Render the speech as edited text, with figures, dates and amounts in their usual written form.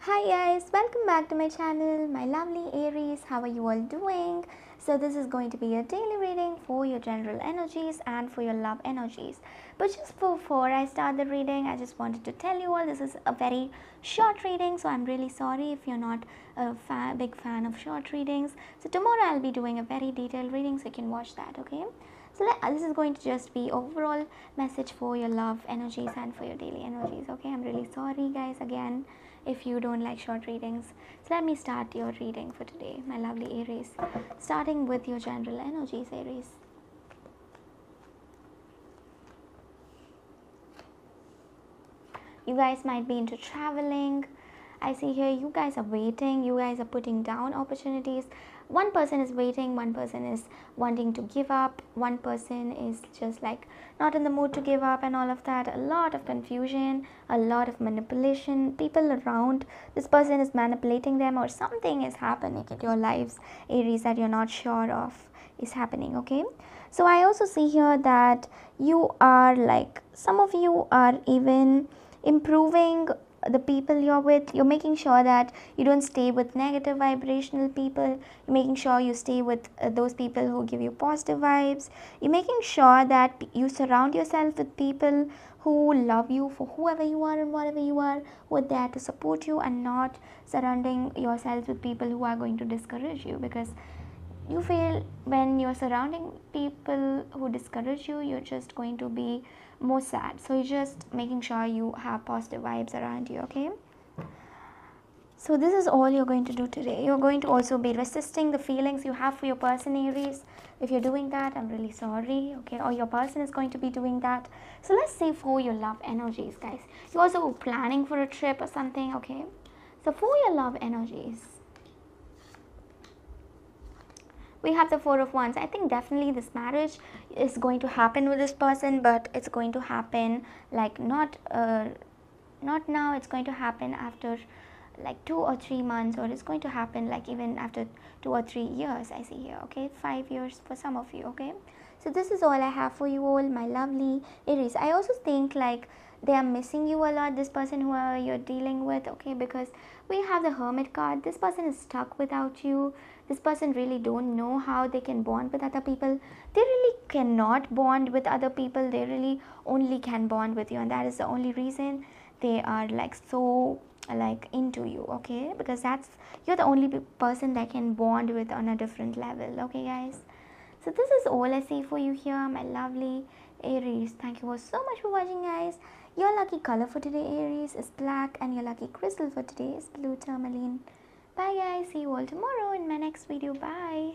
Hi guys, welcome back to my channel, my lovely Aries. How are you all doing? So this is going to be a daily reading for your general energies and for your love energies. But just before I start the reading, I just wanted to tell you all this is a very short reading, so I'm really sorry if you're not a big fan of short readings. So tomorrow I'll be doing a very detailed reading, so you can watch that, okay? So this is going to just be overall message for your love energies and for your daily energies, okay? I'm really sorry guys again if you don't like short readings. So let me start your reading for today, my lovely Aries, starting with your general energies, Aries. You guys might be into traveling. I see here you guys are waiting, you guys are putting down opportunities. One person is waiting, one person is wanting to give up, one person is just like not in the mood to give up and all of that. A lot of confusion, a lot of manipulation, people around this person is manipulating them, or something is happening in your lives, Aries, that you're not sure of is happening, okay? So I also see here that you are like, some of you are even improving the people you're with. You're making sure that you don't stay with negative vibrational people. You're making sure you stay with those people who give you positive vibes. You're making sure that you surround yourself with people who love you for whoever you are and whatever you are, who are there to support you, and not surrounding yourself with people who are going to discourage you, because you feel when you're surrounding people who discourage you, you're just going to be more sad. So you're just making sure you have positive vibes around you, okay? So this is all you're going to do today. You're going to also be resisting the feelings you have for your person, Aries. If you're doing that, I'm really sorry, okay? Or your person is going to be doing that. So let's say for your love energies, guys. You're also planning for a trip or something, okay? So for your love energies, we have the Four of Wands. I think definitely this marriage is going to happen with this person, but it's going to happen like not now. It's going to happen after like 2 or 3 months, or it's going to happen like even after 2 or 3 years. I see here, okay? 5 years for some of you, okay? So this is all I have for you all, my lovely Aries. I also think like they are missing you a lot, this person who you're dealing with, okay? Because we have the Hermit card. This person is stuck without you. This person really don't know how they can bond with other people. They really cannot bond with other people. They really only can bond with you, and that is the only reason they are like so like into you, okay? Because you're the only person that can bond with on a different level, okay guys? So this is all I see for you here, my lovely Aries. Thank you all so much for watching, guys. Your lucky color for today, Aries, is black, and your lucky crystal for today is blue tourmaline. Bye guys, see you all tomorrow in my next video. Bye.